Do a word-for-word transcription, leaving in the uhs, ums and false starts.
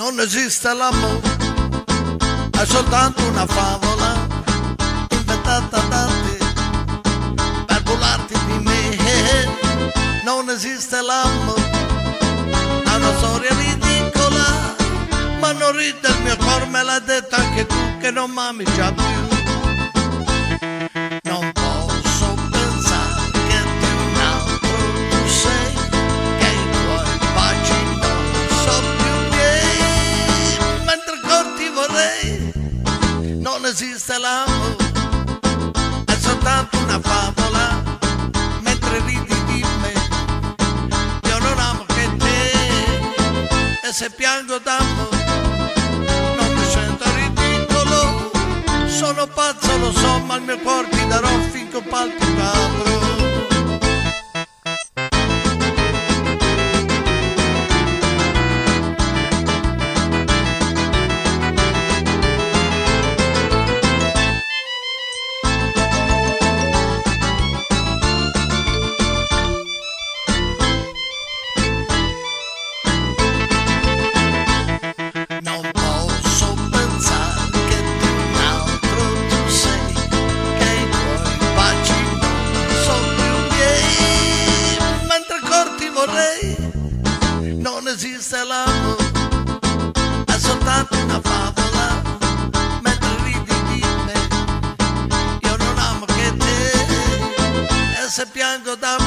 Non esiste l'amore, è soltanto una favola inventata da te per burlarti di me. Non esiste l'amore, è una storia ridicola, ma non ride il mio cuore, me l'ha detto anche tu che non m'ami già più. Non posso pensare che di un altro tu sei, che i tuoi baci non so più miei, mentre ancora ti vorrei. Non esiste l'amore, è soltanto una favola, mentre ridi di me. Io non amo che te, e se piango d'amore non mi sento ridicolo. Sono pazzo, lo so, ma il mio cuore ti darò finché palpi cadrò. Non posso pensare che di un altro tu sei, che i tuoi baci non sono più miei, mentre ancora ti vorrei. Non esiste l'amore, è soltanto una favola, mentre ridi di me. Io non amo che te, e se piango d'amore